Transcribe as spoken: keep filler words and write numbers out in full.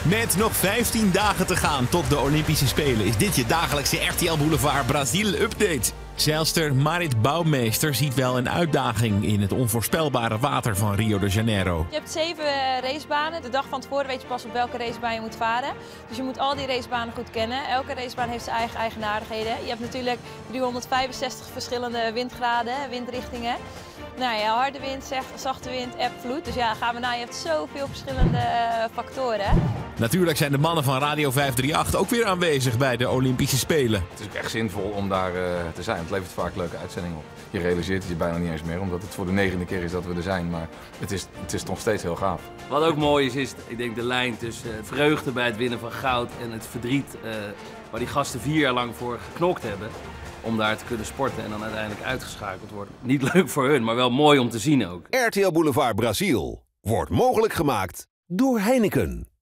Met nog vijftien dagen te gaan tot de Olympische Spelen is dit je dagelijkse R T L Boulevard Brazil update. Zeilster Marit Bouwmeester ziet wel een uitdaging in het onvoorspelbare water van Rio de Janeiro. Je hebt zeven racebanen. De dag van tevoren weet je pas op welke racebaan je moet varen. Dus je moet al die racebanen goed kennen. Elke racebaan heeft zijn eigen eigenaardigheden. Je hebt natuurlijk driehonderdvijfenzestig verschillende windgraden, windrichtingen. Nou ja, harde wind, zachte wind, eb, vloed. Dus ja, gaan we naar. Je hebt zoveel verschillende factoren. Natuurlijk zijn de mannen van Radio vijf drie acht ook weer aanwezig bij de Olympische Spelen. Het is ook echt zinvol om daar uh, te zijn. Het levert vaak leuke uitzendingen op. Je realiseert het je bijna niet eens meer, omdat het voor de negende keer is dat we er zijn. Maar het is, het is nog steeds heel gaaf. Wat ook mooi is, is ik denk de lijn tussen uh, vreugde bij het winnen van goud en het verdriet uh, waar die gasten vier jaar lang voor geknokt hebben. Om daar te kunnen sporten en dan uiteindelijk uitgeschakeld worden. Niet leuk voor hun, maar wel mooi om te zien ook. R T L Boulevard Brazil wordt mogelijk gemaakt door Heineken.